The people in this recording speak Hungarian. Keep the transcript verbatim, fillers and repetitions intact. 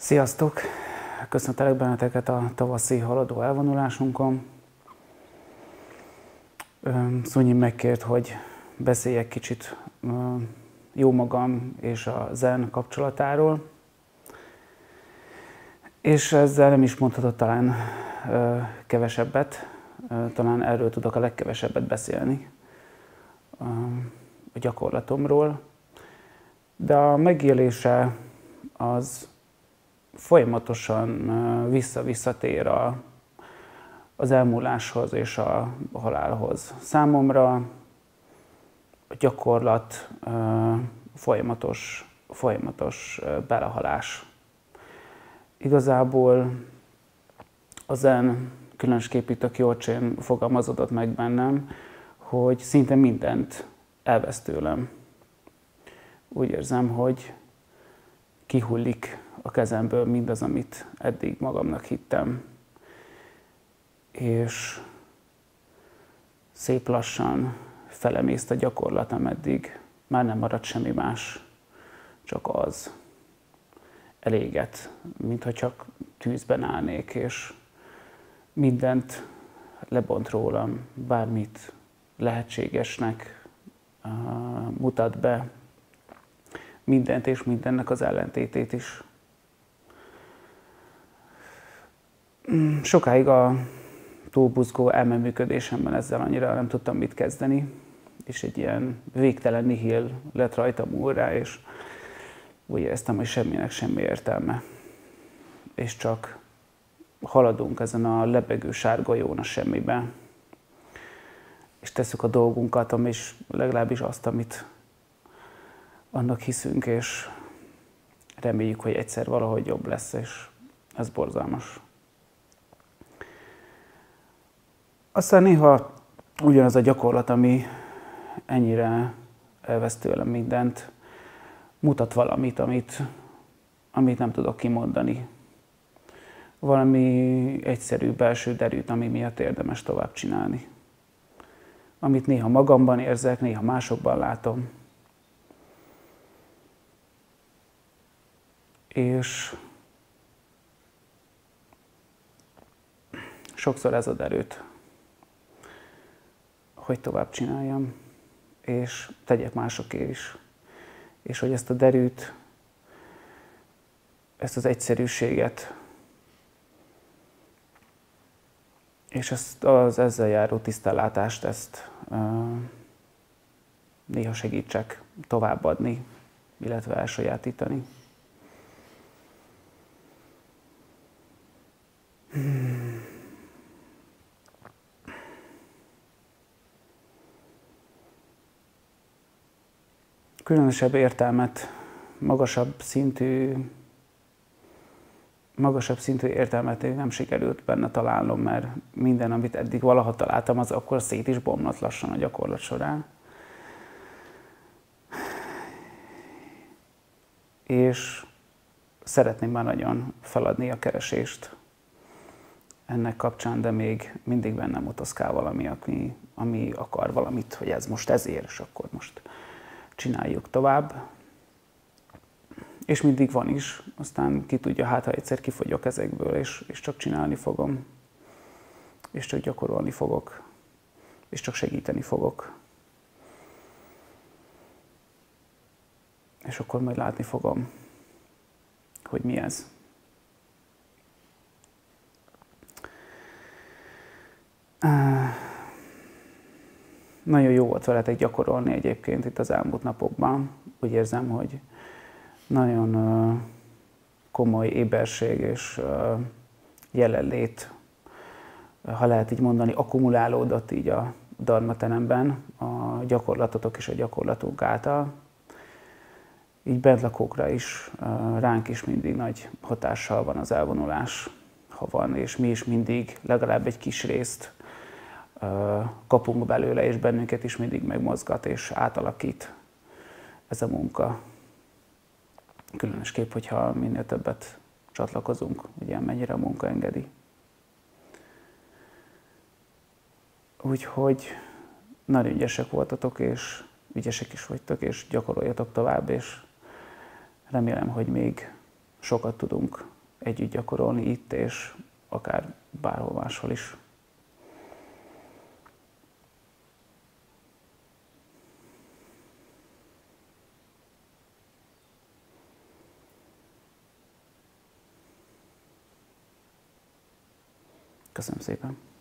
Sziasztok! Köszöntelek benneteket a tavaszi haladó elvonulásunkon. Szunyi megkért, hogy beszéljek kicsit jó magam és a zen kapcsolatáról. És ezzel nem is mondhatott talán kevesebbet, talán erről tudok a legkevesebbet beszélni, a gyakorlatomról. De a megélése az folyamatosan vissza-visszatér a, az elmúláshoz és a halálhoz. Számomra a gyakorlat folyamatos, folyamatos belehalás. Igazából a zen, különösképp itt a Gyurcsány fogalmazódott meg bennem, hogy szinte mindent elvesz tőlem. Úgy érzem, hogy kihullik a kezemből mindaz, amit eddig magamnak hittem. És szép lassan felemészt a gyakorlat, ameddig már nem marad semmi más, csak az. Eléget, mintha csak tűzben állnék, és mindent lebont rólam, bármit lehetségesnek uh, mutat be, mindent és mindennek az ellentétét is. Sokáig a túlbuzgó elmeműködésemben ezzel annyira nem tudtam mit kezdeni, és egy ilyen végtelen nihil lett rajtam úrrá, és úgy éreztem, hogy semminek semmi értelme. És csak haladunk ezen a lebegő sárgolyón a semmibe, és tesszük a dolgunkat, és legalábbis azt, amit annak hiszünk, és reméljük, hogy egyszer valahogy jobb lesz, és ez borzalmas. Aztán néha ugyanaz a gyakorlat, ami ennyire elvesz tőlem mindent, mutat valamit, amit nem tudok kimondani. Valami egyszerű belső derűt, ami miatt érdemes tovább csinálni. Amit néha magamban érzek, néha másokban látom. És sokszor ez ad erőt, hogy tovább csináljam, és tegyek másokért is. És hogy ezt a derűt, ezt az egyszerűséget, és ezt az ezzel járó tisztellátást, ezt uh, néha segítsek továbbadni, illetve elsajátítani. Hmm. Különösebb értelmet, magasabb szintű, magasabb szintű értelmet nem sikerült benne találnom, mert minden, amit eddig valaha találtam, az akkor szét is bomlott lassan a gyakorlat során. És szeretném már nagyon feladni a keresést ennek kapcsán, de még mindig bennem motoszkál valami, ami, ami akar valamit, hogy ez most ezért, és akkor most csináljuk tovább. És mindig van is, aztán ki tudja, hát ha egyszer kifogyok ezekből, és, és csak csinálni fogom, és csak gyakorolni fogok, és csak segíteni fogok. És akkor majd látni fogom, hogy mi ez. Nagyon jó volt veletek gyakorolni egyébként itt az elmúlt napokban. Úgy érzem, hogy nagyon uh, komoly éberség és uh, jelenlét, ha lehet így mondani, akkumulálódott így a dharmateremben a gyakorlatotok és a gyakorlatunk által. Így bentlakókra is, uh, ránk is mindig nagy hatással van az elvonulás, ha van, és mi is mindig legalább egy kis részt uh, kapunk belőle, és bennünket is mindig megmozgat és átalakít ez a munka. Különösképp, hogyha minél többet csatlakozunk, ugye mennyire a munka engedi. Úgyhogy nagyon ügyesek voltatok, és ügyesek is vagytok, és gyakoroljatok tovább, és remélem, hogy még sokat tudunk együtt gyakorolni itt, és akár bárhol máshol is. Köszönöm szépen!